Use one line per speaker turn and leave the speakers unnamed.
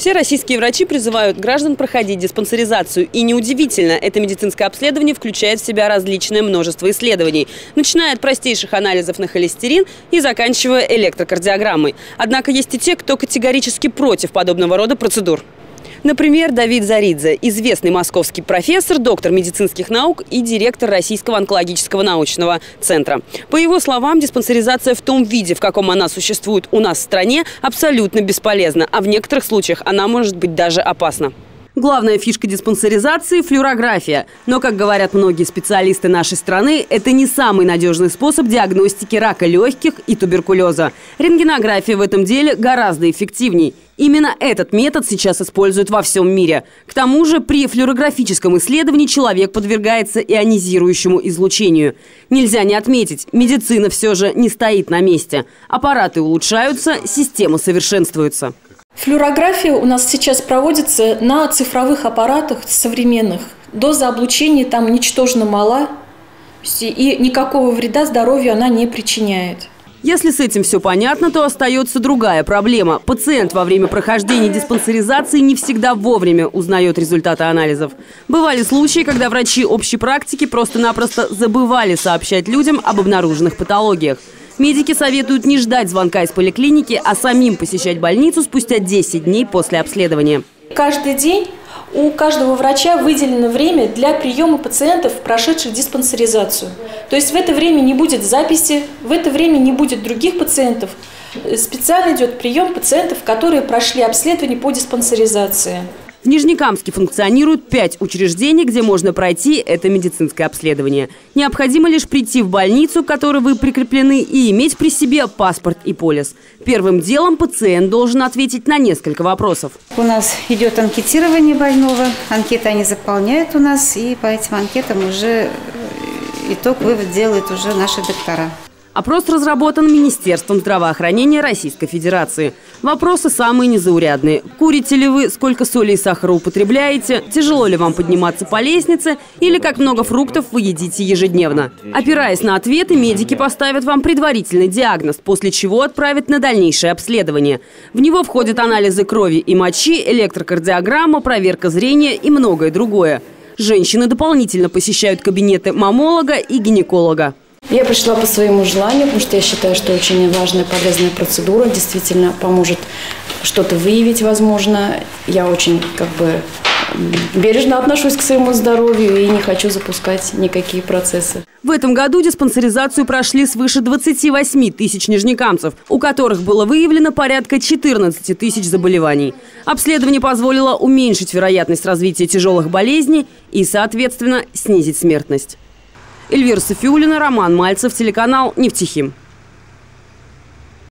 Все российские врачи призывают граждан проходить диспансеризацию. И неудивительно, это медицинское обследование включает в себя различное множество исследований, начиная от простейших анализов на холестерин и заканчивая электрокардиограммой. Однако есть и те, кто категорически против подобного рода процедур. Например, Давид Заридзе, известный московский профессор, доктор медицинских наук и директор Российского онкологического научного центра. По его словам, диспансеризация в том виде, в каком она существует у нас в стране, абсолютно бесполезна, а в некоторых случаях она может быть даже опасна. Главная фишка диспансеризации – флюорография. Но, как говорят многие специалисты нашей страны, это не самый надежный способ диагностики рака легких и туберкулеза. Рентгенография в этом деле гораздо эффективней. Именно этот метод сейчас используют во всем мире. К тому же при флюорографическом исследовании человек подвергается ионизирующему излучению. Нельзя не отметить, медицина все же не стоит на месте. Аппараты улучшаются, система совершенствуется.
Флюорография у нас сейчас проводится на цифровых аппаратах современных. Доза облучения там ничтожно мала, и никакого вреда здоровью она не причиняет.
Если с этим все понятно, то остается другая проблема. Пациент во время прохождения диспансеризации не всегда вовремя узнает результаты анализов. Бывали случаи, когда врачи общей практики просто-напросто забывали сообщать людям об обнаруженных патологиях. Медики советуют не ждать звонка из поликлиники, а самим посещать больницу спустя 10 дней после обследования.
Каждый день у каждого врача выделено время для приема пациентов, прошедших диспансеризацию. То есть в это время не будет записи, в это время не будет других пациентов. Специально идет прием пациентов, которые прошли обследование по диспансеризации.
В Нижнекамске функционируют 5 учреждений, где можно пройти это медицинское обследование. Необходимо лишь прийти в больницу, к которой вы прикреплены, и иметь при себе паспорт и полис. Первым делом пациент должен ответить на несколько вопросов.
У нас идет анкетирование больного. Анкеты они заполняют у нас, и по этим анкетам уже итог, вывод делают уже наши доктора.
Опрос разработан Министерством здравоохранения Российской Федерации. Вопросы самые незаурядные. Курите ли вы, сколько соли и сахара употребляете, тяжело ли вам подниматься по лестнице или как много фруктов вы едите ежедневно. Опираясь на ответы, медики поставят вам предварительный диагноз, после чего отправят на дальнейшее обследование. В него входят анализы крови и мочи, электрокардиограмма, проверка зрения и многое другое. Женщины дополнительно посещают кабинеты маммолога и гинеколога.
Я пришла по своему желанию, потому что я считаю, что очень важная, полезная процедура действительно поможет что-то выявить, возможно. Я очень бережно отношусь к своему здоровью и не хочу запускать никакие процессы.
В этом году диспансеризацию прошли свыше 28 тысяч нижнекамцев, у которых было выявлено порядка 14 тысяч заболеваний. Обследование позволило уменьшить вероятность развития тяжелых болезней и, соответственно, снизить смертность. Эльвира Софиуллина, Роман Мальцев, телеканал «Нефтехим».